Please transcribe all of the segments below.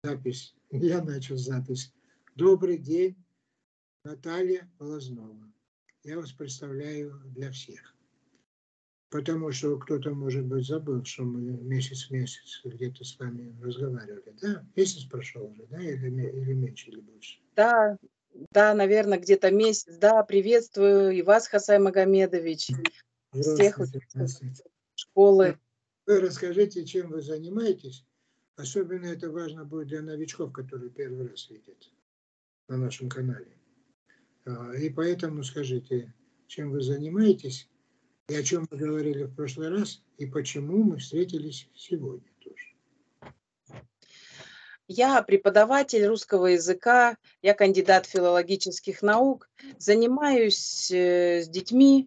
Запись. Я начал запись. Добрый день, Наталья Полознова. Я вас представляю для всех. Потому что кто-то, может быть, забыл, что мы месяц где-то с вами разговаривали. Да? Месяц прошел уже, да? Или меньше, или больше? Да, да, наверное, где-то месяц. Да, приветствую и вас, Хасай Магомедович, всех Здравствуйте, участников здравствуйте. школы. Вы расскажите, чем вы занимаетесь. Особенно это важно будет для новичков, которые первый раз видят на нашем канале. И поэтому скажите, чем вы занимаетесь, и о чем мы говорили в прошлый раз, и почему мы встретились сегодня тоже. Я преподаватель русского языка, я кандидат филологических наук, занимаюсь с детьми,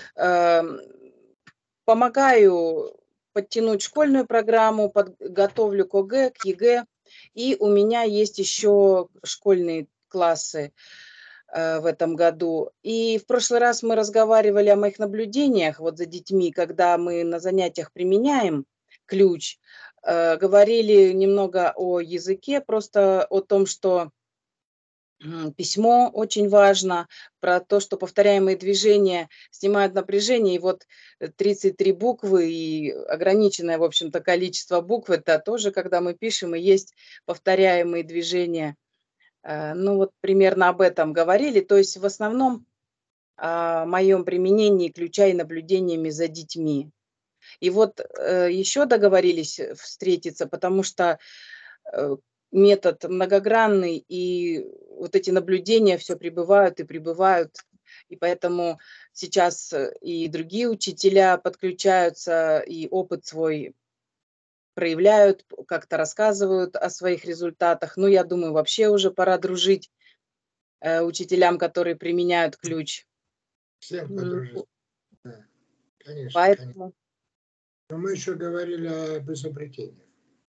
помогаю подтянуть школьную программу, готовлю к ОГЭ, к ЕГЭ, и у меня есть еще школьные классы в этом году. И в прошлый раз мы разговаривали о моих наблюдениях вот за детьми, когда мы на занятиях применяем ключ, говорили немного о языке, просто о том, что письмо очень важно, про то, что повторяемые движения снимают напряжение. И вот 33 буквы и ограниченное, в общем-то, количество букв, это тоже, когда мы пишем, и есть повторяемые движения. Ну вот примерно об этом говорили. То есть в основном о моем применении ключа и наблюдениями за детьми. И вот еще договорились встретиться, потому что метод многогранный, и вот эти наблюдения все прибывают и прибывают. И поэтому сейчас и другие учителя подключаются, и опыт свой проявляют, как-то рассказывают о своих результатах. Ну, я думаю, вообще уже пора дружить учителям, которые применяют ключ. Всем Ну, подружиться. Да, конечно, конечно. поэтому Но мы еще говорили об изобретениях.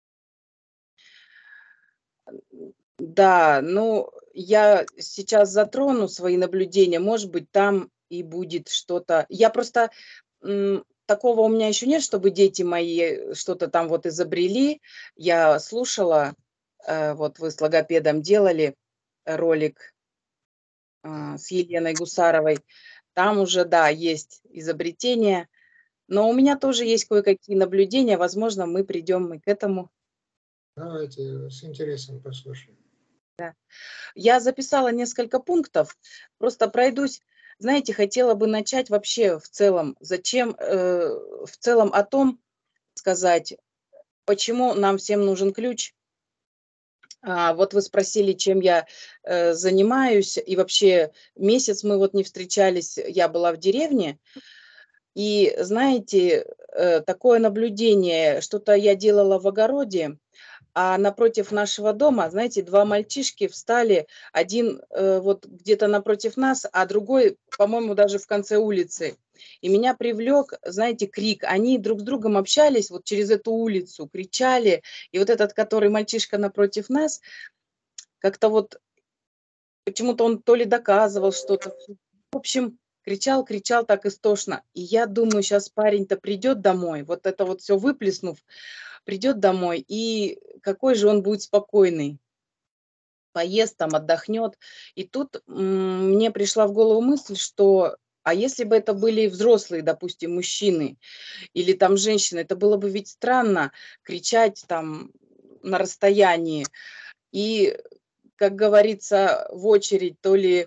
да, ну, я сейчас затрону свои наблюдения, может быть, там и будет что-то. Я просто такого у меня еще нет, чтобы дети мои что-то там вот изобрели. Я слушала, вот вы с логопедом делали ролик с Еленой Гусаровой. Там уже, да, есть изобретения, но у меня тоже есть кое-какие наблюдения. Возможно, мы придем и к этому. Давайте с интересом послушаем. Я записала несколько пунктов, просто пройдусь. Знаете, хотела бы начать вообще в целом, зачем, в целом о том сказать, почему нам всем нужен ключ. Вот вы спросили, чем я занимаюсь, и вообще месяц мы вот не встречались, я была в деревне, и знаете, такое наблюдение, что-то я делала в огороде, а напротив нашего дома, знаете, 2 мальчишки встали, один вот где-то напротив нас, а другой, по-моему, даже в конце улицы. И меня привлек, знаете, крик. Они друг с другом общались вот через эту улицу, кричали. И вот этот, который мальчишка напротив нас, как-то вот почему-то он то ли доказывал что-то. В общем, кричал, кричал так истошно. И я думаю, сейчас парень-то придет домой, вот это вот все выплеснув, придет домой, и какой же он будет спокойный. Поест там, отдохнет. И тут мне пришла в голову мысль, что а если бы это были взрослые, допустим, мужчины или там женщины, это было бы ведь странно кричать там на расстоянии. И, как говорится, в очередь то ли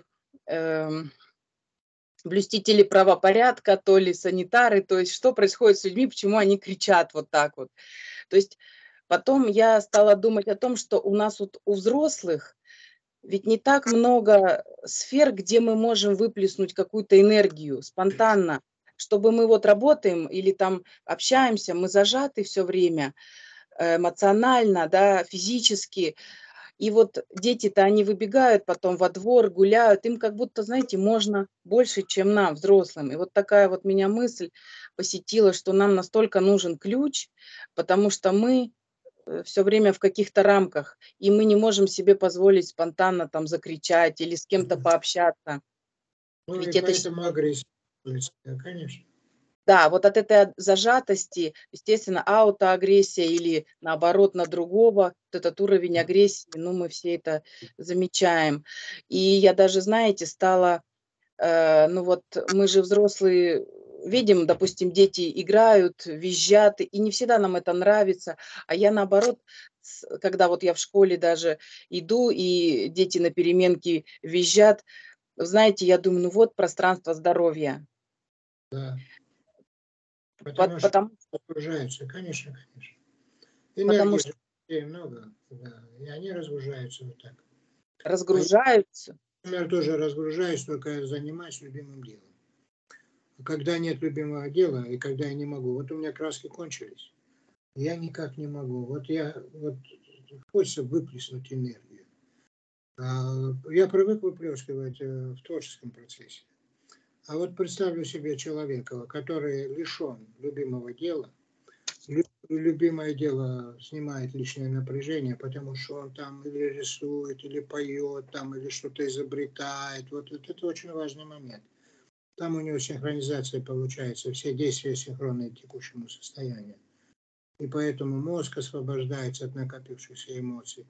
блюстители правопорядка, то ли санитары, то есть что происходит с людьми, почему они кричат вот так вот. То есть потом я стала думать о том, что у нас вот у взрослых ведь не так много сфер, где мы можем выплеснуть какую-то энергию спонтанно, чтобы мы вот работаем или там общаемся, мы зажаты все время эмоционально, да, физически. И вот дети-то, они выбегают потом во двор, гуляют, им как будто, знаете, можно больше, чем нам, взрослым. И вот такая вот меня мысль посетила, что нам настолько нужен ключ, потому что мы все время в каких-то рамках, и мы не можем себе позволить спонтанно там закричать или с кем-то пообщаться. Ну и Ведь это поэтому считается. агрессия, конечно. Да, вот от этой зажатости, естественно, аутоагрессия или наоборот на другого, вот этот уровень агрессии, ну, мы все это замечаем. И я даже, знаете, стала, ну вот мы же взрослые, видим, допустим, дети играют, визжат, и не всегда нам это нравится, а я наоборот, когда вот я в школе даже иду, и дети на переменке визжат, знаете, я думаю, ну вот пространство здоровья. Да. Потому что Потому, разгружаются, конечно, конечно. потому Энергии что же людей много, да, и они разгружаются вот так. А я, разгружаются. например, тоже разгружаюсь, только я занимаюсь любимым делом. А когда нет любимого дела, и когда я не могу, вот у меня краски кончились, я никак не могу. Вот хочется выплеснуть энергию. Я привык выплескивать в творческом процессе. А вот представлю себе человека, который лишен любимого дела, любимое дело снимает лишнее напряжение, потому что он там или рисует, или поет, там, или что-то изобретает. Вот это очень важный момент. Там у него синхронизация получается, все действия синхронны текущему состоянию. И поэтому мозг освобождается от накопившихся эмоций,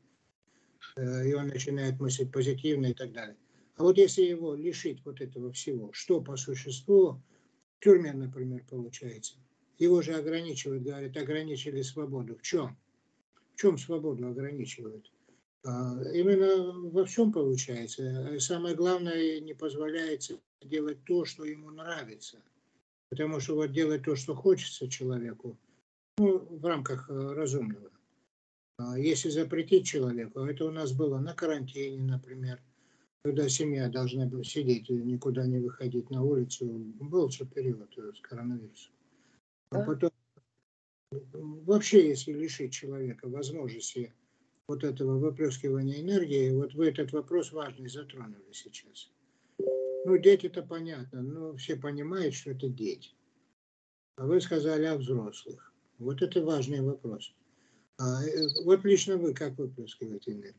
и он начинает мыслить позитивно и так далее. А вот если его лишить вот этого всего, что по существу в тюрьме, например, получается, его же ограничивают, говорят, ограничили свободу. В чем? В чем свободу ограничивают? Именно во всем получается. Самое главное, не позволяет делать то, что ему нравится. Потому что вот делать то, что хочется человеку, ну, в рамках разумного. Если запретить человеку, это у нас было на карантине, например, когда семья должна была сидеть и никуда не выходить на улицу, был же период с коронавирусом. А Да. потом, вообще, если лишить человека возможности вот этого выплескивания энергии, вот вы этот вопрос важный затронули сейчас. Ну, дети-то понятно, но все понимают, что это дети. А вы сказали о взрослых. Вот это важный вопрос. Вот лично вы как выплескиваете энергию?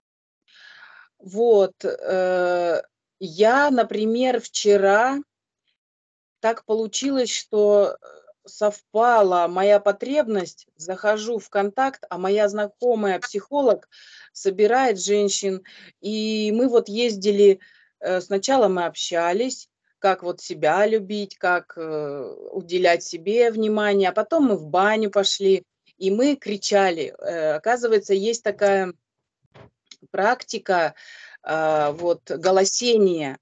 Вот, я, например, вчера так получилось, что совпала моя потребность, захожу в контакт, а моя знакомая психолог собирает женщин, и мы вот ездили, сначала мы общались, как вот себя любить, как уделять себе внимание, а потом мы в баню пошли, и мы кричали. Оказывается, есть такая практика, вот голосения.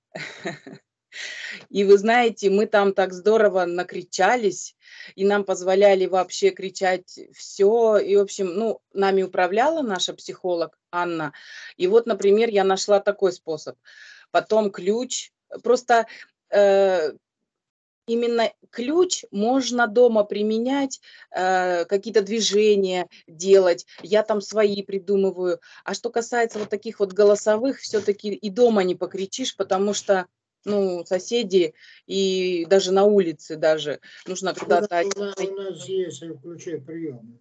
И вы знаете, мы там так здорово накричались, и нам позволяли вообще кричать все. И, в общем, ну, нами управляла наша психолог Анна. И вот, например, я нашла такой способ. Потом ключ. Просто э, именно ключ можно дома применять, какие-то движения делать. Я там свои придумываю. А что касается вот таких вот голосовых, все-таки и дома не покричишь, потому что, ну, соседи и даже на улице даже нужно куда-то. У нас есть ключи приемы.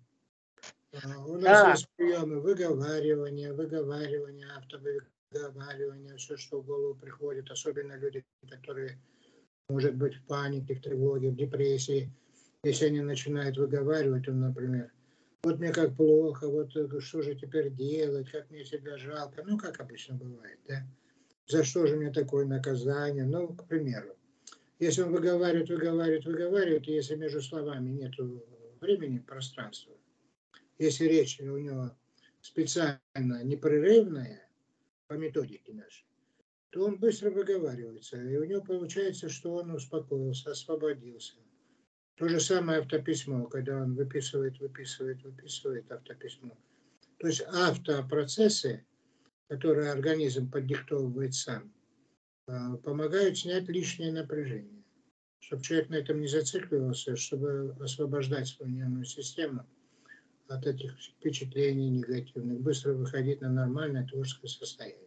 У нас Да, есть приемы выговаривания, автовыговаривания, все, что в голову приходит, особенно люди, которые, может быть, в панике, в тревоге, в депрессии. Если они начинают выговаривать, например, вот мне как плохо, вот что же теперь делать, как мне себя жалко, ну, как обычно бывает, да? За что же мне такое наказание? Ну, к примеру, если он выговаривает, и если между словами нет времени, пространства, если речь у него специально непрерывная по методике нашей, то он быстро выговаривается, и у него получается, что он успокоился, освободился. То же самое автописьмо, когда он выписывает автописьмо. То есть автопроцессы, которые организм поддиктовывает сам, помогают снять лишнее напряжение, чтобы человек на этом не зацикливался, чтобы освобождать свою нервную систему от этих впечатлений негативных, быстро выходить на нормальное творческое состояние.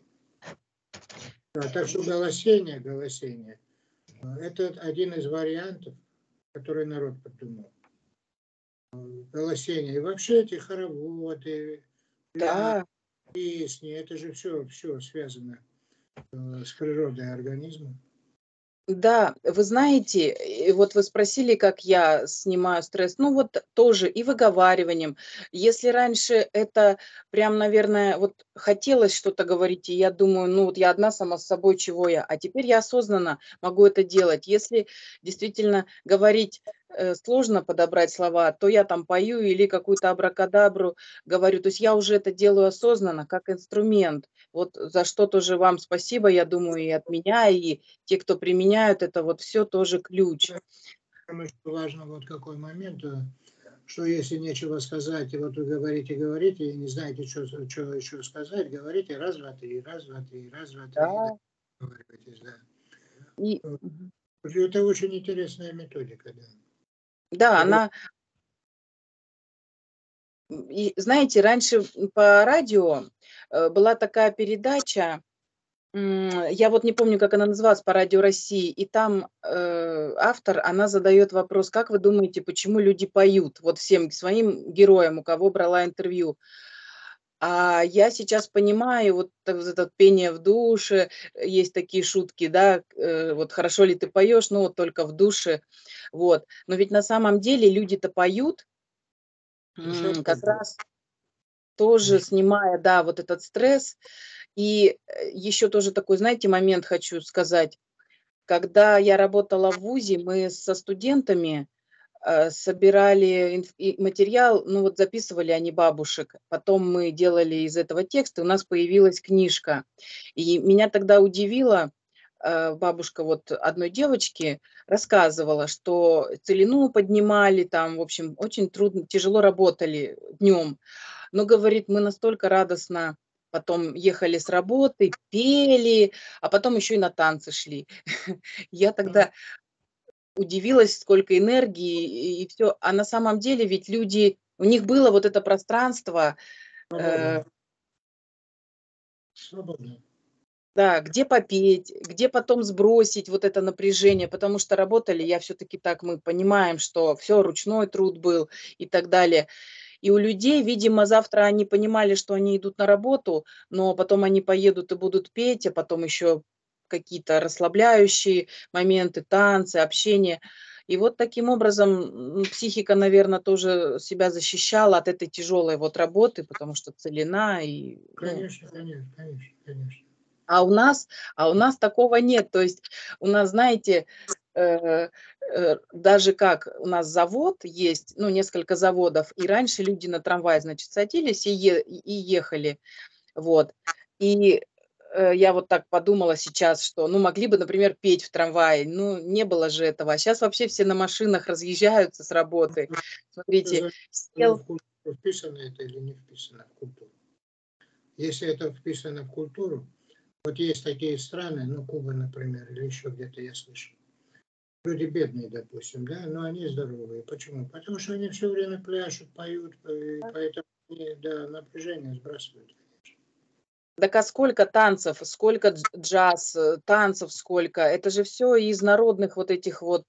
Так что голосение – это один из вариантов, который народ придумал. Голосение. И вообще эти хороводы, да. песни, это же все связано с природой организма. Да, вы знаете, вот вы спросили, как я снимаю стресс. Ну вот тоже и выговариванием. Если раньше это прям, наверное, вот хотелось что-то говорить, и я думаю, ну вот я одна сама с собой, чего я, а теперь я осознанно могу это делать. Если действительно говорить сложно подобрать слова, то я там пою или какую-то абракадабру говорю. То есть я уже это делаю осознанно, как инструмент. Вот за что тоже вам спасибо, я думаю, и от меня, и те, кто применяют это, вот все тоже ключ. Потому что важно вот какой момент, что если нечего сказать, и вот вы говорите, говорите, и не знаете, что еще сказать, говорите раз, два, три, раз, два, три, раз, два, три, и Да, договариваетесь, да. и Вот. Это очень интересная методика, да. да, Я она, и знаете, раньше, по радио, была такая передача, я вот не помню, как она называлась, по Радио России, и там, автор, она задает вопрос: "Как вы думаете, почему люди поют?" Вот всем своим героям, у кого брала интервью. А я сейчас понимаю, вот это пение в душе, есть такие шутки, да, вот хорошо ли ты поешь, ну вот только в душе, вот. Но ведь на самом деле люди-то поют, душа как поет, раз тоже конечно. снимая, да, вот этот стресс. И еще тоже такой, знаете, момент хочу сказать. Когда я работала в ВУЗе, мы со студентами собирали материал, ну вот записывали они бабушек, потом мы делали из этого текст, и у нас появилась книжка. И меня тогда удивило, бабушка вот одной девочки рассказывала, что целину поднимали, там, в общем, очень трудно, тяжело работали днем. Но, говорит, мы настолько радостно потом ехали с работы, пели, а потом еще и на танцы шли. Я Да, тогда удивилась, сколько энергии и всё. А на самом деле ведь люди, у них было вот это пространство, свобода, э, свобода. да, где попеть, где потом сбросить вот это напряжение, потому что работали, я все-таки так, мы понимаем, что все ручной труд был и так далее. И у людей, видимо, завтра они понимали, что они идут на работу, но потом они поедут и будут петь, а потом еще какие-то расслабляющие моменты, танцы, общение. И вот таким образом психика, наверное, тоже себя защищала от этой тяжелой вот работы, потому что целина и, ну, Конечно, конечно, конечно, конечно. а у нас а у нас такого нет. То есть у нас, знаете, э, даже как у нас завод есть, ну, несколько заводов, и раньше люди на трамвай, значит, садились и ехали. Вот. И, я вот так подумала сейчас, что, ну, могли бы, например, петь в трамвае. Ну, не было же этого. А щас вообще все на машинах разъезжаются с работы. Что Смотрите, за сел. в культуру вписано это или не вписано в культуру? Если это вписано в культуру, вот есть такие страны, ну, Куба, например, или еще где-то я слышал. Люди бедные, допустим, да, но они здоровые. Почему? Потому что они все время пляшут, поют, и поэтому они, да, напряжение сбрасывают. Так а сколько танцев, сколько джаз, танцев сколько. Это же все из народных вот этих вот,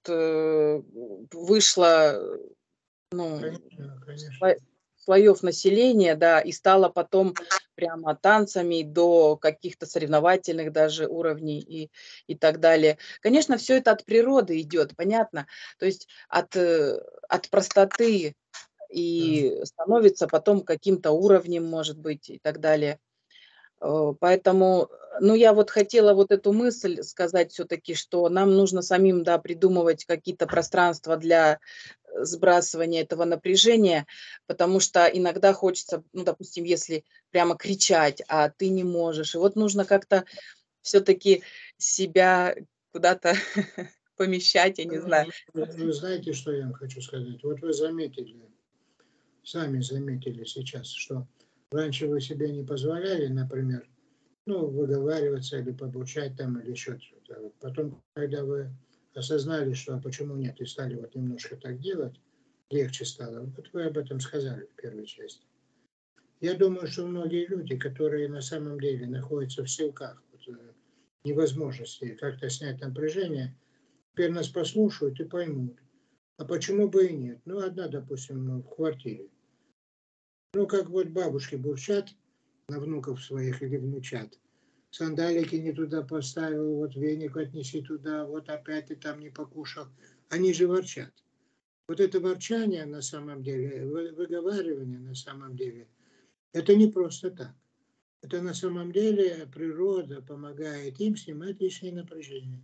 вышло, ну, Конечно, конечно. сло слоёв населения, да, и стало потом прямо танцами до каких-то соревновательных даже уровней и так далее. Конечно, все это от природы идет, понятно. То есть от простоты Да. и становится потом каким-то уровнем, может быть, и так далее. Поэтому, ну, я вот хотела вот эту мысль сказать все таки, что нам нужно самим, да, придумывать какие-то пространства для, сбрасывания этого напряжения, потому что иногда хочется, ну, допустим, если прямо кричать, а ты не можешь. И вот нужно как-то все таки себя куда-то помещать, я не знаю. Вы знаете, что я вам хочу сказать? Вот вы заметили, сами заметили сейчас, что раньше вы себе не позволяли, например, ну, выговариваться или побурчать там, или еще что-то. Вот потом, когда вы осознали, что а почему нет, и стали вот немножко так делать, легче стало. Вот вы об этом сказали в первой части. Я думаю, что многие люди, которые на самом деле находятся в силках, вот, невозможности как-то снять напряжение, теперь нас послушают и поймут. А почему бы и нет? Ну, одна, допустим, ну, в квартире. Ну, как вот бабушки бурчат на внуков своих или внучат, сандалики не туда поставил, вот веник отнеси туда, вот опять ты там не покушал. Они же ворчат. Вот это ворчание на самом деле, выговаривание на самом деле, это не просто так. Это на самом деле природа помогает им снимать лишнее напряжение.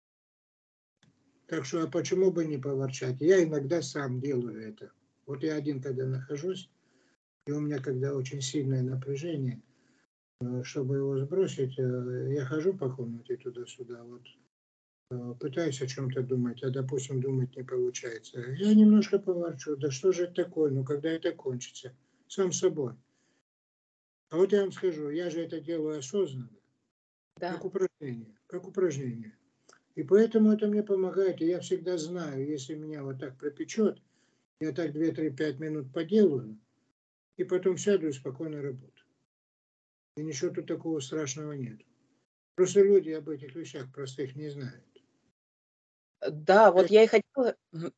Так что, а почему бы не поворчать? Я иногда сам делаю это. Вот я один когда нахожусь, и у меня когда очень сильное напряжение, чтобы его сбросить, я хожу по комнате туда-сюда, вот, пытаюсь о чем-то думать, а, допустим, думать не получается. Я немножко поворчу, да что же это такое, ну когда это кончится? Сам собой. А вот я вам скажу, я же это делаю осознанно, Да. как упражнение. И поэтому это мне помогает, и я всегда знаю, если меня вот так пропечет, я так 2-3-5 минут поделаю, и потом сяду и спокойно работаю. И ничего тут такого страшного нет. Просто люди об этих вещах простых не знают. Да, вот я и хотела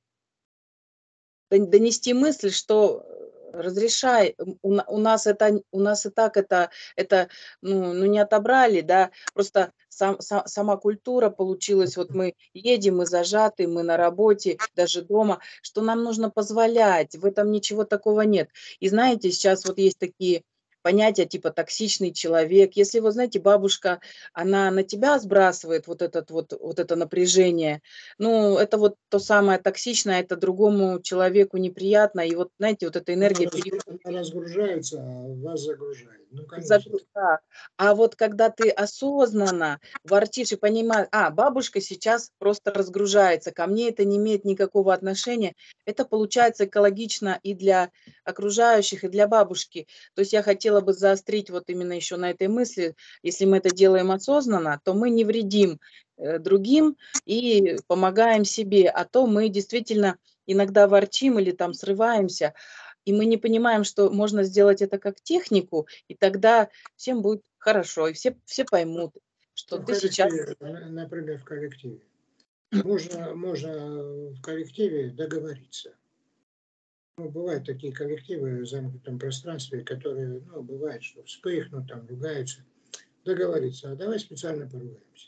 донести мысль, что разрешай, у нас это, у нас и так это ну, не отобрали, да, просто сама культура получилась, вот мы едем, мы зажаты, мы на работе, даже дома, что нам нужно позволять, в этом ничего такого нет. И знаете, сейчас вот есть такие понятия типа токсичный человек. Если вы знаете, бабушка, она на тебя сбрасывает вот это напряжение, ну, это вот то самое токсичное, это другому человеку неприятно. И вот, знаете, вот эта энергия Она разгружается, а вас загружает. Ну, конечно. да. А вот когда ты осознанно ворчишь и понимаешь, бабушка сейчас просто разгружается, ко мне это не имеет никакого отношения, это получается экологично и для окружающих, и для бабушки. То есть я хотела бы заострить вот именно еще на этой мысли, если мы это делаем осознанно, то мы не вредим другим и помогаем себе, а то мы действительно иногда ворчим или там срываемся, и мы не понимаем, что можно сделать это как технику, и тогда всем будет хорошо, и все поймут, что В ты сейчас... коллективе, например, в коллективе. Можно в коллективе договориться. Ну, бывают такие коллективы в замкнутом пространстве, которые, ну, бывает, что вспыхнут, там, ругаются. Договориться, а давай специально поругаемся.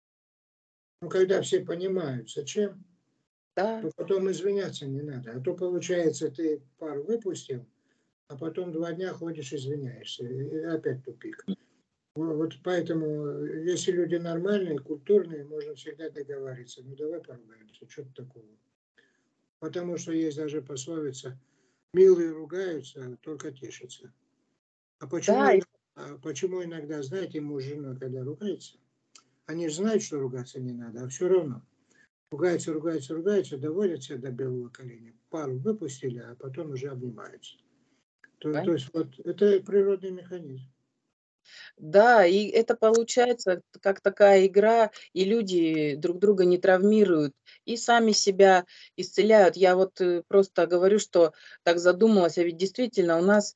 Ну, когда все понимают, зачем, Да, то потом извиняться не надо. А то, получается, ты пару выпустил, а потом 2 дня ходишь, извиняешься. И опять тупик. Вот поэтому, если люди нормальные, культурные, можно всегда договориться. Ну, давай поругаемся, что-то такого. Потому что есть даже пословица «милые ругаются, а только тешатся». А да, почему иногда, знаете, муж с женой, когда ругаются, они же знают, что ругаться не надо, а все равно. Ругаются, доводят себя до белого коленя. Пару выпустили, а потом уже обнимаются. То есть вот это природный механизм. да, и это получается как такая игра, и люди друг друга не травмируют, и сами себя исцеляют. Я вот просто говорю, что так задумалась, а ведь действительно у нас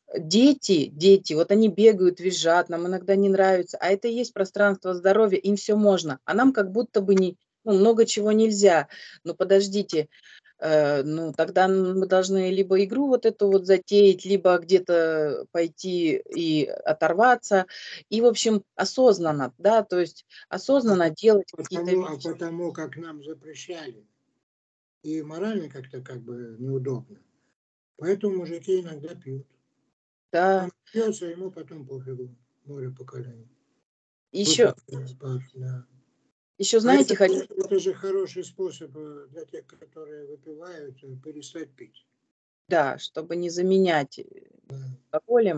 дети, вот они бегают, визжат, нам иногда не нравится, а это и есть пространство здоровья, им все можно, а нам как будто бы много чего нельзя. Но подождите, ну, тогда мы должны либо игру вот эту вот затеять, либо где-то пойти и оторваться. И, в общем, осознанно, да, то есть осознанно делать какие-то вещи. Потому как нам запрещали. И морально как-то как бы неудобно. Поэтому мужики иногда пьют. Да, Он пьется, ему потом пофигу. Море по колено. еще, Выпустил пар, да. еще, А знаете, хочу, это же хороший способ для тех, которые выпивают, перестать пить. да, чтобы не заменять алкоголем.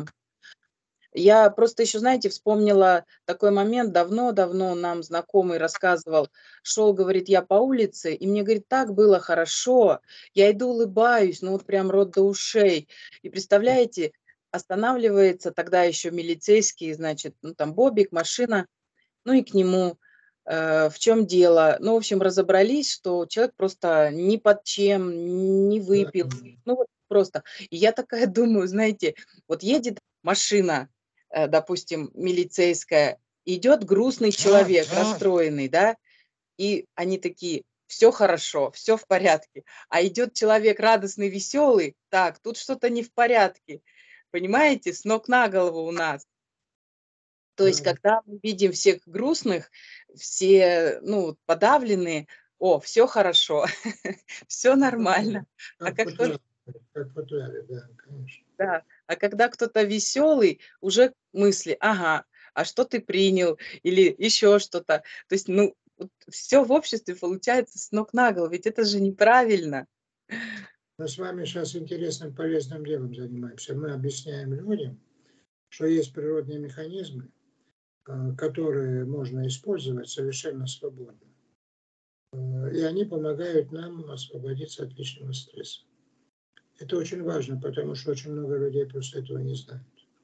Я просто еще, знаете, вспомнила такой момент, давно-давно нам знакомый рассказывал, шел, говорит, я по улице, и мне, говорит, так было хорошо, я иду, улыбаюсь, ну вот прям рот до ушей. И представляете, останавливается тогда еще милицейский, значит, ну там бобик, машина, ну и к нему, в чем дело. Ну, в общем, разобрались, что человек просто ни под чем, не Да. выпил, ну вот просто. И я такая думаю, знаете, вот едет машина, допустим, милицейская, идет грустный человек, расстроенный, да, и они такие, все хорошо, все в порядке. А идет человек радостный, веселый, так, тут что-то не в порядке. Понимаете, с ног на голову у нас. То есть, Да, когда мы видим всех грустных, все, ну, подавленные, о, все хорошо, все да, нормально. А как в как только, футляре, как в футляре, да, конечно. да, а когда кто-то веселый, уже мысли, ага, а что ты принял или еще что-то. То есть, ну, все в обществе получается с ног на голову, ведь это же неправильно. Мы с вами сейчас интересным, полезным делом занимаемся. Мы объясняем людям, что есть природные механизмы, которые можно использовать совершенно свободно. И они помогают нам освободиться от лишнего стресса. Это очень важно, потому что очень много людей просто этого не знают.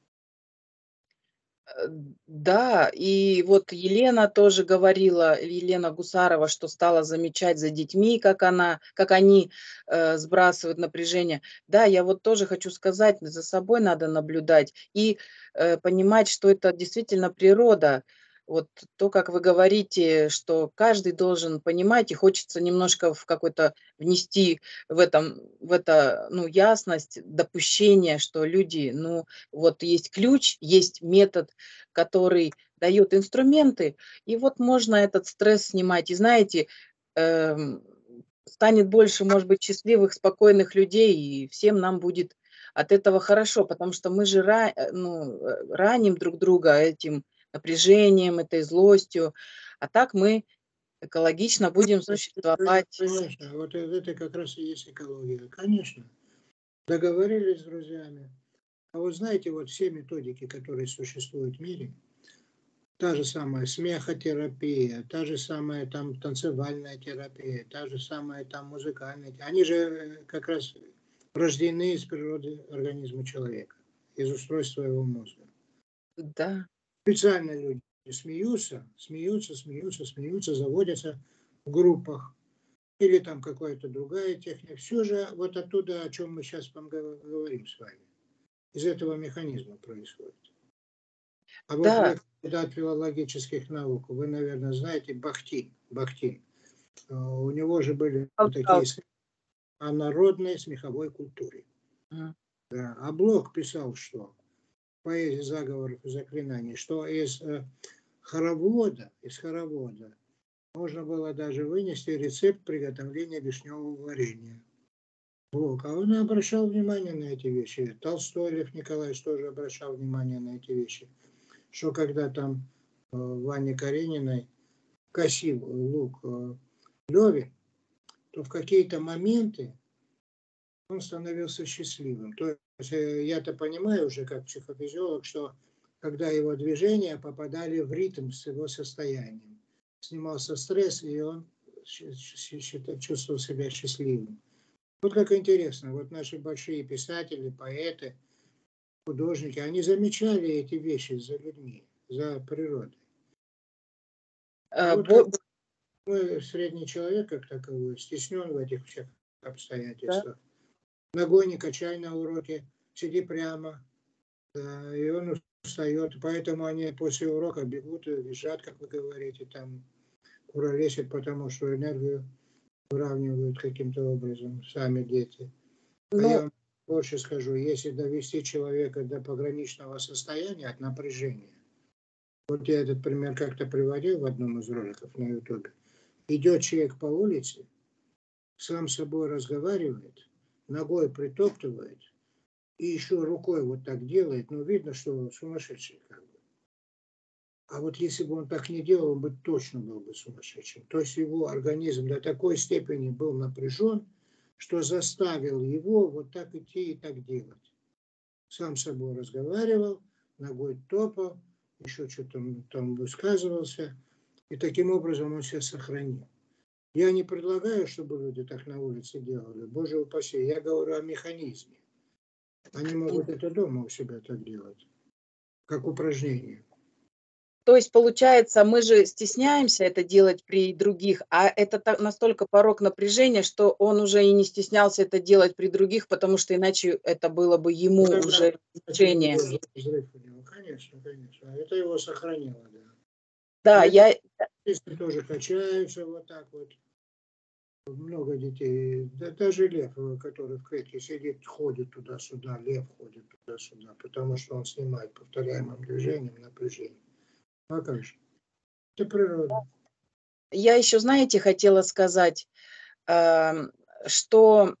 Э, да, и вот Елена тоже говорила, Елена Гусарова, что стала замечать за детьми, как они сбрасывают напряжение. Да, я вот тоже хочу сказать, за собой надо наблюдать и понимать, что это действительно природа. Вот то, как вы говорите, что каждый должен понимать, и хочется немножко в какой-то внести в это, ну, ясность, допущение, что люди, ну, вот есть ключ, есть метод, который дает инструменты, и вот можно этот стресс снимать. И знаете, эм, станет больше, может быть, счастливых, спокойных людей, и всем нам будет от этого хорошо, потому что мы же раним друг друга этим напряжением, этой злостью, а так мы экологично будем существовать. Конечно, вот это как раз и есть экология. Конечно, договорились с друзьями. А вы знаете, вот все методики, которые существуют в мире, та же самая смехотерапия, та же самая там танцевальная терапия, та же самая там музыкальная, они же как раз рождены из природы организма человека, из устройства его мозга. Да, Специально люди смеются, заводятся в группах или там какая-то другая техника. Все же вот оттуда, о чем мы сейчас вам говорим с вами, из этого механизма происходит. А вот да, вы, кандидат филологических наук, вы, наверное, знаете Бахтин. У него же были такие о народной смеховой культуре. Мгм. Да. А Блок писал, что поэзия заговоров и заклинаний, что из хоровода можно было даже вынести рецепт приготовления вишневого варенья. Блок. А он обращал внимание на эти вещи. Толстой Лев Николаевич тоже обращал внимание на эти вещи. Что когда там Ване Карениной косил лук Леве, то в какие-то моменты он становился счастливым. То есть я-то понимаю уже как психофизиолог, что когда его движения попадали в ритм с его состоянием, снимался стресс, и он чувствовал себя счастливым. Вот как интересно, вот наши большие писатели, поэты, художники, они замечали эти вещи за людьми, за природой. А Э, вот бо- как мы, средний человек, как таковой, стеснен в этих всех да. обстоятельствах. Ногой не качай на уроке, сиди прямо, да, и он устает. Поэтому они после урока бегут и лежат, как вы говорите, там куролесят, потому что энергию выравнивают каким-то образом сами дети. А я Ну, вам больше скажу, если довести человека до пограничного состояния от напряжения, вот я этот пример как-то приводил в одном из роликов на ютубе, идет человек по улице, сам с собой разговаривает, ногой притоптывает и еще рукой вот так делает, ну видно, что сумасшедший как бы. А вот если бы он так не делал, он бы точно был бы сумасшедшим. То есть его организм до такой степени был напряжен, что заставил его вот так идти и так делать. Сам с собой разговаривал, ногой топал, еще что-то там высказывался, и таким образом он себя сохранил. Я не предлагаю, чтобы люди так на улице делали, боже упаси, я говорю о механизме. Они могут это дома у себя так делать, как упражнение. то есть, получается, мы же стесняемся это делать при других, а это настолько порог напряжения, что он уже и не стеснялся это делать при других, потому что иначе это было бы ему Вот тогда, уже кстати, был решение. бы взрыв у него. Конечно, конечно. Это его сохранило, да. Да, Поэтому я, если тоже качаются вот так вот. Много детей, да, даже лев, который в клетке сидит, ходит туда-сюда, лев ходит туда-сюда, потому что он снимает повторяемым движением напряжение. А как же? Это природа. Я еще, знаете, хотела сказать, что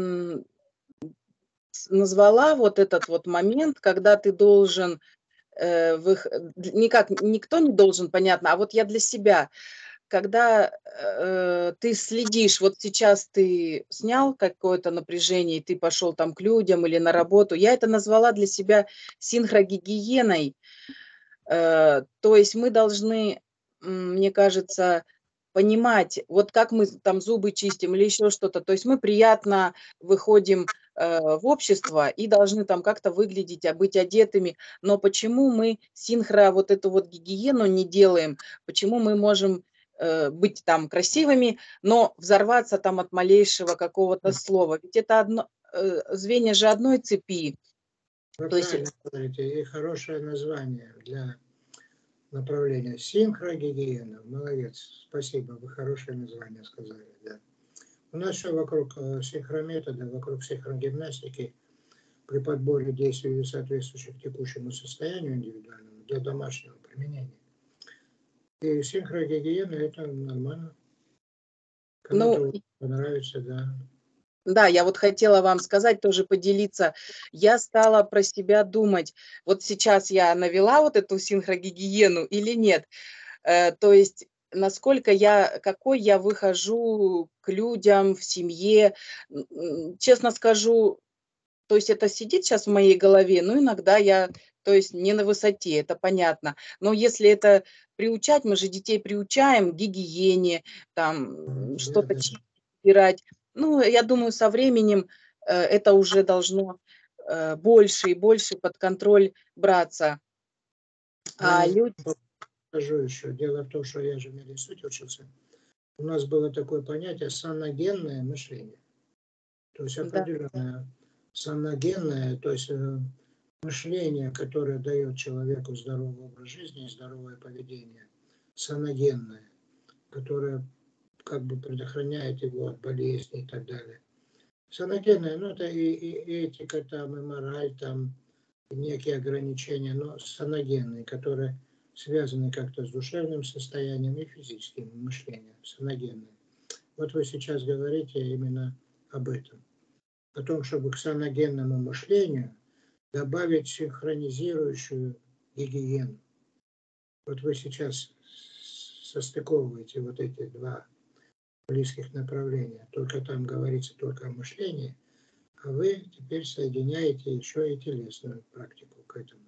назвала вот этот вот момент, когда ты должен, никак никто не должен, понятно, а вот я для себя, когда ты следишь, вот сейчас ты снял какое-то напряжение, и ты пошел там к людям или на работу, я это назвала для себя синхрогигиеной. То есть мы должны, мне кажется, понимать, вот как мы там зубы чистим или еще что-то. То есть мы приятно выходим в общество и должны там как-то выглядеть, быть одетыми. Но почему мы вот эту вот гигиену не делаем? Почему мы можем быть там красивыми, но взорваться там от малейшего какого-то слова? Ведь это звенья же одной цепи. Вы То есть правильно говорите, и хорошее название для направления. Синхрогигиена. Молодец. Спасибо, вы хорошее название сказали. Да. У нас все вокруг синхрометода, вокруг синхрогимнастики при подборе действий, соответствующих текущему состоянию индивидуальному для домашнего применения. И синхрогигиена это нормально. Кому-то понравится, да. Да, я вот хотела вам сказать, тоже поделиться. Я стала про себя думать, вот сейчас я навела вот эту синхрогигиену или нет. То есть какой я выхожу к людям в семье. Честно скажу, то есть это сидит сейчас в моей голове, но иногда я, то есть не на высоте, это понятно. Но если это приучать, мы же детей приучаем к гигиене, там что-то чистить, убирать. Ну, я думаю, со временем это уже должно больше и больше под контроль браться. А люди... Скажу еще. Дело в том, что я же в мединституте учился. У нас было такое понятие саногенное мышление. То есть определенное саногенное, то есть мышление, которое дает человеку здоровый образ жизни, здоровое поведение, саногенное, которое как бы предохраняет его от болезней и так далее. Саногенное, ну это и этика там, и мораль там, и некие ограничения, но саногенные, которые связаны как-то с душевным состоянием и физическим мышлением, саногенные. Вот вы сейчас говорите именно об этом. О том, чтобы к саногенному мышлению добавить синхронизирующую гигиену. Вот вы сейчас состыковываете вот эти два близких направления. Только там говорится только о мышлении, а вы теперь соединяете еще и телесную практику к этому.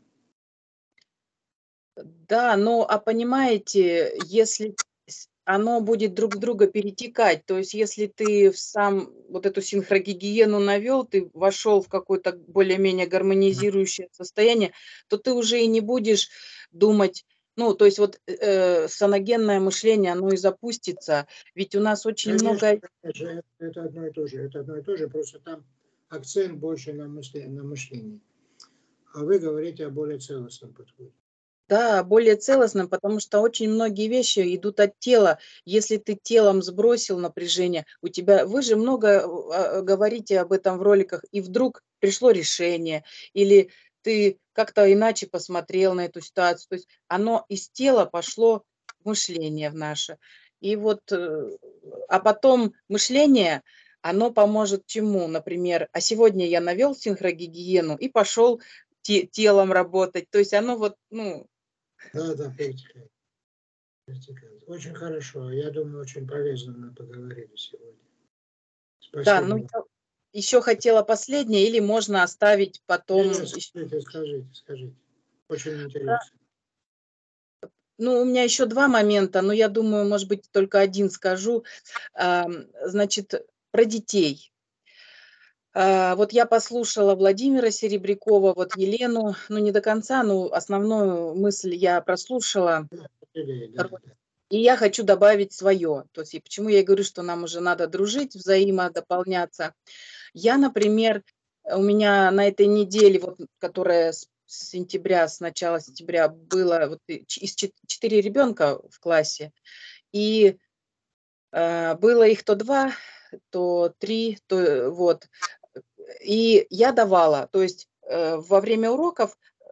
Да, но, понимаете, если оно будет друг в друга перетекать, то есть если ты сам вот эту синхрогигиену навел, ты вошел в какое-то более-менее гармонизирующее состояние, то ты уже и не будешь думать, ну, то есть вот саногенное мышление, оно и запустится, ведь у нас очень много... Конечно, это одно и то же, просто там акцент больше на мышлении. А вы говорите о более целостном подходе. Да, более целостным, потому что очень многие вещи идут от тела. Если ты телом сбросил напряжение, у тебя, вы же много говорите об этом в роликах, и вдруг пришло решение, или ты как-то иначе посмотрел на эту ситуацию. То есть оно из тела пошло в мышление в наше. И вот, а потом мышление, оно поможет чему? Например, а сегодня я навел синхрогигиену и пошел телом работать. То есть оно вот, ну, Да, вертикально. Очень хорошо. Я думаю, очень полезно мы поговорили сегодня. Спасибо. Да, ну я еще хотела последнее, или можно оставить потом. Скажите. Очень интересно. Ну, у меня еще два момента, но я думаю, может быть, только один скажу. Значит, про детей. Вот я послушала Владимира Серебрякова, вот Елену, ну не до конца, но основную мысль я прослушала. И я хочу добавить свое. То есть, и почему я говорю, что нам уже надо дружить, взаимодополняться. Я, например, у меня на этой неделе, вот, которая с сентября, с начала сентября было вот, из 4 ребенка в классе, и было их то 2, то 3, то вот. И я давала, то есть во время уроков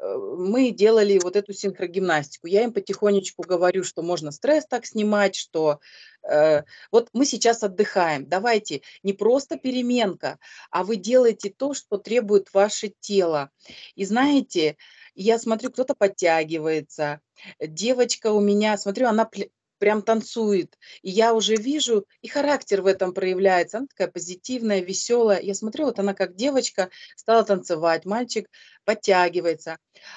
мы делали вот эту синхрогимнастику. Я им потихонечку говорю, что можно стресс так снимать, что вот мы сейчас отдыхаем. Давайте не просто переменка, а вы делаете то, что требует ваше тело. И знаете, я смотрю, кто-то подтягивается. Девочка у меня, смотрю, она прям танцует. И я уже вижу, и характер в этом проявляется. Она такая позитивная, веселая. Я смотрю, вот она как девочка стала танцевать, мальчик подтягивается.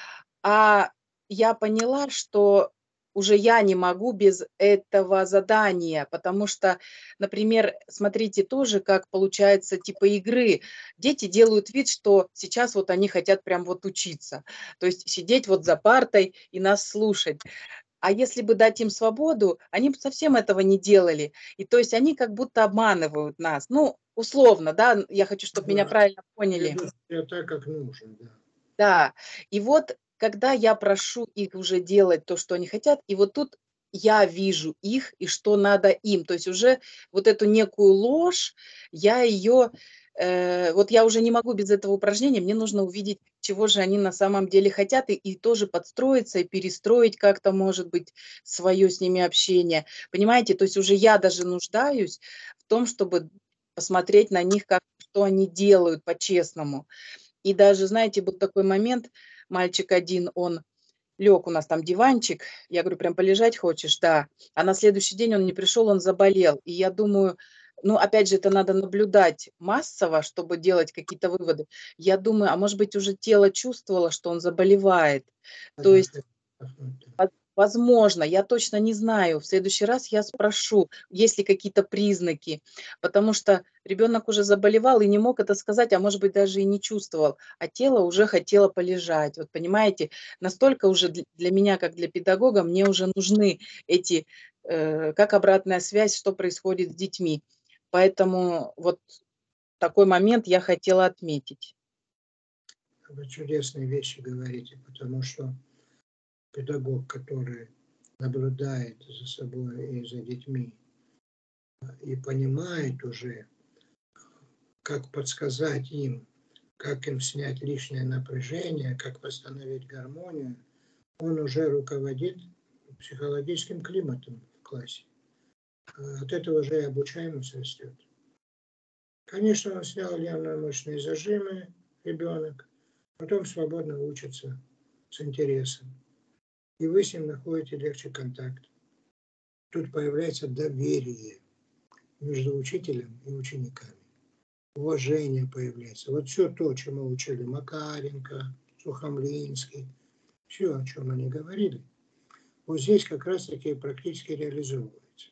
А я поняла, что уже я не могу без этого задания, потому что, например, смотрите тоже, как получается типа игры. Дети делают вид, что сейчас вот они хотят прям вот учиться, то есть сидеть вот за партой и нас слушать. А если бы дать им свободу, они бы совсем этого не делали. И то есть они как будто обманывают нас. Ну, условно, да, я хочу, чтобы меня Да, правильно поняли. ведут себя так, как нужно, да. Да, и вот когда я прошу их уже делать то, что они хотят, и вот тут я вижу их и что надо им. То есть уже вот эту некую ложь, я ее, вот я уже не могу без этого упражнения, мне нужно увидеть, чего же они на самом деле хотят, и тоже подстроиться, и перестроить как-то, может быть, свое с ними общение. Понимаете, то есть уже я даже нуждаюсь в том, чтобы посмотреть на них, как, что они делают по-честному. И даже, знаете, был такой момент, мальчик один, он лег, у нас там диванчик, я говорю, прям полежать хочешь? Да. А на следующий день он не пришел, он заболел. И я думаю, ну, опять же, это надо наблюдать массово, чтобы делать какие-то выводы. Я думаю, а может быть, уже тело чувствовало, что он заболевает. То есть возможно, я точно не знаю. В следующий раз я спрошу, есть ли какие-то признаки, потому что ребенок уже заболевал и не мог это сказать, а может быть даже и не чувствовал, а тело уже хотело полежать. Вот понимаете, настолько уже для меня, как для педагога, мне уже нужны эти, как обратная связь, что происходит с детьми. Поэтому вот такой момент я хотела отметить. Вы чудесные вещи говорите, потому что педагог, который наблюдает за собой и за детьми и понимает уже, как подсказать им, как им снять лишнее напряжение, как восстановить гармонию, он уже руководит психологическим климатом в классе. От этого же и обучаемость растет. Конечно, он снял нервно-мышечные зажимы, ребенок, потом свободно учится с интересом. И вы с ним находите легче контакт. Тут появляется доверие между учителем и учениками. Уважение появляется. Вот все то, чему учили Макаренко, Сухомлинский, все, о чем они говорили, вот здесь как раз-таки практически реализовывается.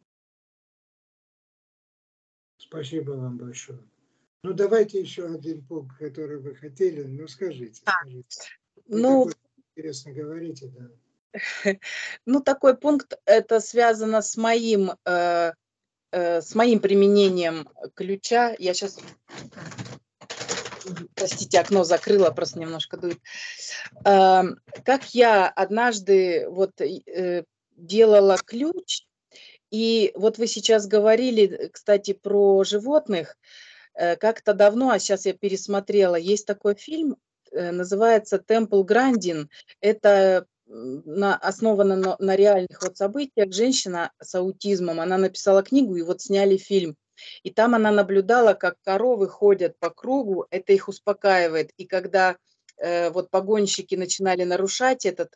Спасибо вам большое. Ну, давайте еще один пункт, который вы хотели. Ну, скажите. Вы Ну, так интересно говорите, да. ну, такой пункт, это связано с моим применением ключа. Я сейчас, простите, окно закрыла, просто немножко дует. Как я однажды вот делала ключ, и вот вы сейчас говорили, кстати, про животных, как-то давно, а сейчас я пересмотрела, есть такой фильм, называется «Темпл Грандин». Это основано на реальных вот событиях. Женщина с аутизмом, она написала книгу, и вот сняли фильм. И там она наблюдала, как коровы ходят по кругу, это их успокаивает. И когда вот погонщики начинали нарушать это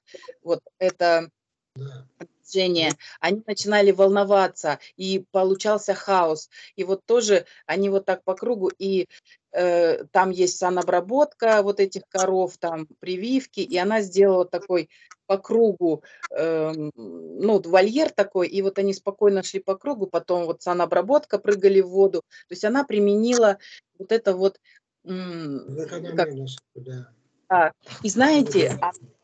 движение, они начинали волноваться, и получался хаос. И вот тоже они вот так по кругу, и там есть санобработка вот этих коров, там прививки, и она сделала такой по кругу, ну, вольер такой, и вот они спокойно шли по кругу, потом вот санобработка, прыгали в воду. То есть она применила вот это вот, как, да. И знаете,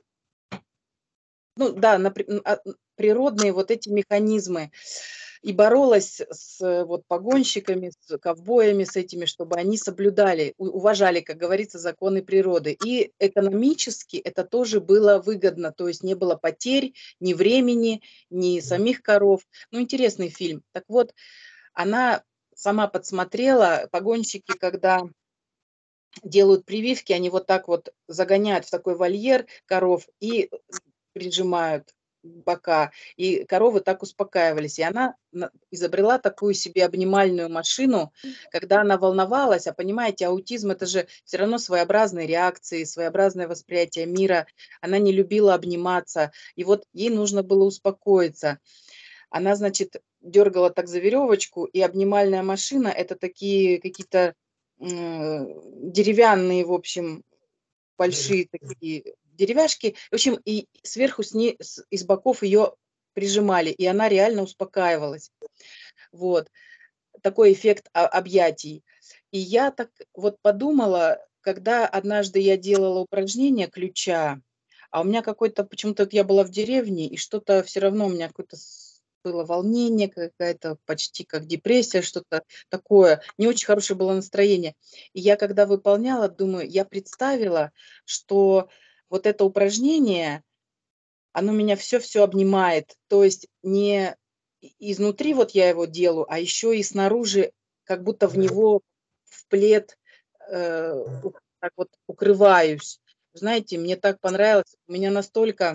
ну да, природные вот эти механизмы. И боролась с вот погонщиками, с ковбоями, с этими, чтобы они соблюдали, уважали, как говорится, законы природы. И экономически это тоже было выгодно, то есть не было потерь ни времени, ни самих коров. Ну, интересный фильм. Так вот, она сама подсмотрела, погонщики, когда делают прививки, они вот так вот загоняют в такой вольер коров и прижимают бока, и коровы так успокаивались. И она изобрела такую себе обнимальную машину, когда она волновалась, а понимаете, аутизм это же все равно своеобразные реакции, своеобразное восприятие мира. Она не любила обниматься, и вот ей нужно было успокоиться. Она, значит, дергала так за веревочку, и обнимальная машина это такие какие-то деревянные, в общем, большие такие деревяшки. В общем, и сверху из боков ее прижимали, и она реально успокаивалась. Вот. Такой эффект объятий. И я так вот подумала, когда однажды я делала упражнение ключа, а у меня какой-то, почему-то я была в деревне, и что-то все равно у меня какое-то было волнение, какая-то почти как депрессия, что-то такое. Не очень хорошее было настроение. И я когда выполняла, думаю, я представила, что вот это упражнение, оно меня все обнимает. То есть не изнутри вот я его делаю, а еще и снаружи, как будто в него, в плед, так вот укрываюсь. Знаете, мне так понравилось. У меня настолько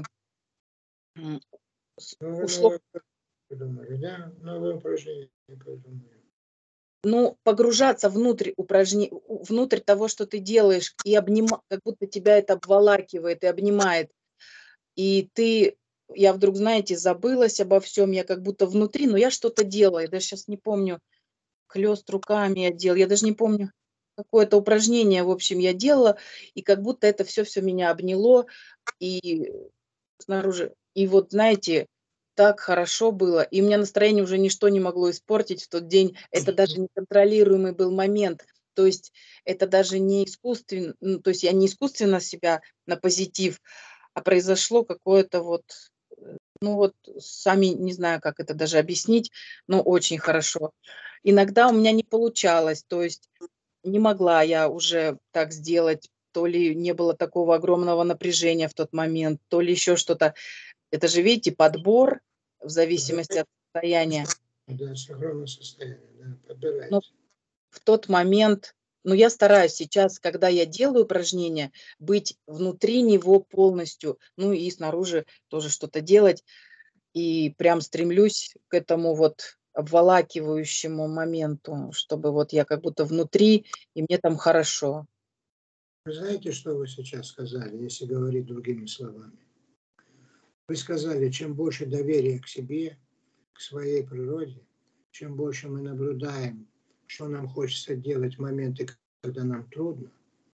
Ну, вы ушло, новое придумали, да? Новое упражнение придумали. ну, погружаться внутрь того, что ты делаешь, и как будто тебя это обволакивает и обнимает. И я вдруг, знаете, забылась обо всем, я как будто внутри, но я что-то делала, я даже сейчас не помню, хлёст руками я делала, я даже не помню, какое-то упражнение, в общем, я делала, и как будто это все меня обняло, и снаружи. И вот, знаете, так хорошо было, и у меня настроение уже ничто не могло испортить в тот день. Это даже неконтролируемый был момент. То есть это даже не искусственно, ну, то есть я не искусственно себя на позитив, а произошло какое-то вот, ну вот сами не знаю, как это даже объяснить, но очень хорошо. Иногда у меня не получалось, то есть не могла я уже так сделать, то ли не было такого огромного напряжения в тот момент, то ли еще что-то. Это же, видите, подбор в зависимости от состояния. Да, синхронное состояние, да, Но подбирайте. в тот момент, ну, я стараюсь сейчас, когда я делаю упражнения, быть внутри него полностью, ну и снаружи тоже что-то делать. И прям стремлюсь к этому вот обволакивающему моменту, чтобы вот я как будто внутри, и мне там хорошо. Вы знаете, что вы сейчас сказали, если говорить другими словами? Вы сказали, чем больше доверия к себе, к своей природе, чем больше мы наблюдаем, что нам хочется делать в моменты, когда нам трудно,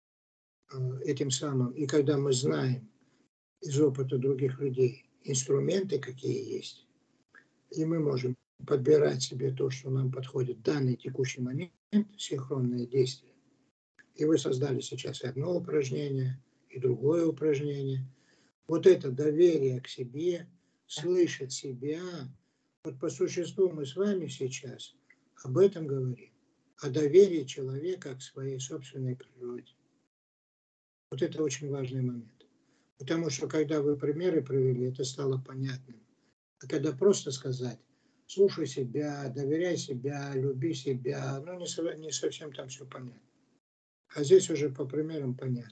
этим самым, и когда мы знаем из опыта других людей инструменты, какие есть, и мы можем подбирать себе то, что нам подходит в данный текущий момент, синхронные действия. И вы создали сейчас и одно упражнение, и другое упражнение. Вот это доверие к себе, слышать себя, вот по существу мы с вами сейчас об этом говорим, о доверии человека к своей собственной природе. Вот это очень важный момент. Потому что когда вы примеры привели, это стало понятным. А когда просто сказать, слушай себя, доверяй себя, люби себя, ну не совсем там все понятно. А здесь уже по примерам понятно.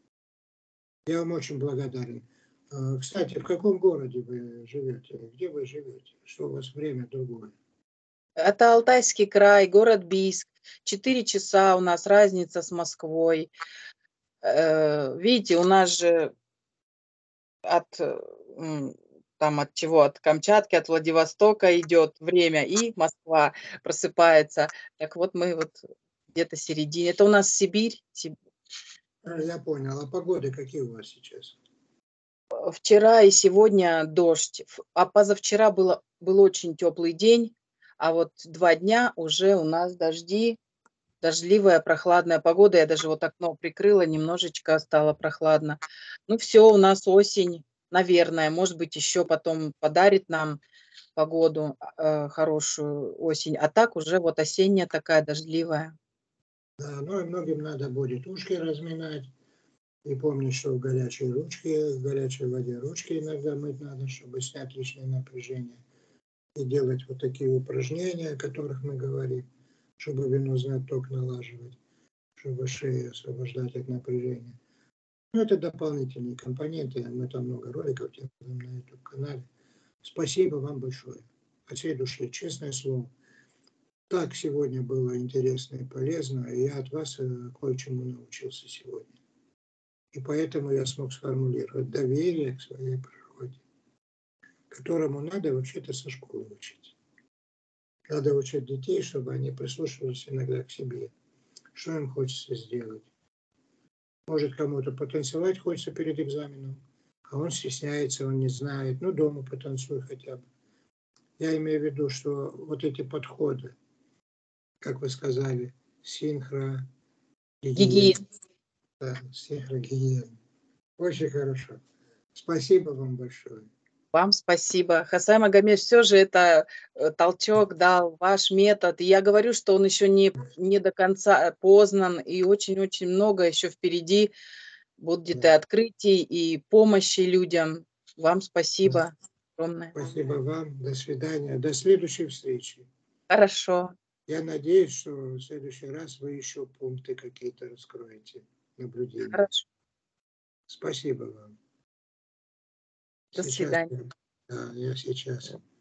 Я вам очень благодарен. Кстати, в каком городе вы живете? Где вы живете? Что у вас время другое? Это Алтайский край, город Бийск. 4 часа у нас разница с Москвой. Видите, у нас же от, там от чего? От Камчатки, от Владивостока идет время, и Москва просыпается. Так вот мы вот где-то середине. Это у нас Сибирь. Я понял. А погоды какие у вас сейчас? Вчера и сегодня дождь, а позавчера был очень теплый день, а вот 2 дня уже у нас дожди, дождливая, прохладная погода. Я даже вот окно прикрыла, немножечко стало прохладно. Ну все, у нас осень, наверное, может быть, еще потом подарит нам погоду, хорошую осень. А так уже вот осенняя такая дождливая. Да, ну и многим надо будет ушки разминать. И помнить, что в горячей ручке, в горячей воде ручки иногда мыть надо, чтобы снять лишнее напряжение. И делать вот такие упражнения, о которых мы говорим, чтобы венозный отток налаживать. чтобы шею освобождать от напряжения. Ну, это дополнительные компоненты. Мы там много роликов делаем на YouTube-канале. Спасибо вам большое. От всей души, честное слово. Так сегодня было интересно и полезно, и я от вас кое-чему научился сегодня. И поэтому я смог сформулировать доверие к своей природе, которому надо вообще-то со школы учить. Надо учить детей, чтобы они прислушивались иногда к себе, что им хочется сделать. Может, кому-то потанцевать хочется перед экзаменом, а он стесняется, он не знает. Ну, дома потанцуй хотя бы. Я имею в виду, что вот эти подходы, как вы сказали, синхрогигиена. Гигиена. Да, синхрогигиена. Очень хорошо. Спасибо вам большое. Вам спасибо. Хасай Магомед все же это толчок дал, ваш метод. И я говорю, что он еще не до конца познан, и очень-очень много еще впереди будет и открытий, и помощи людям. Вам спасибо огромное. Спасибо вам. До свидания. До следующей встречи. Хорошо. Я надеюсь, что в следующий раз вы еще пункты какие-то раскроете, наблюдения. Хорошо. Спасибо вам. До свидания. Да, я сейчас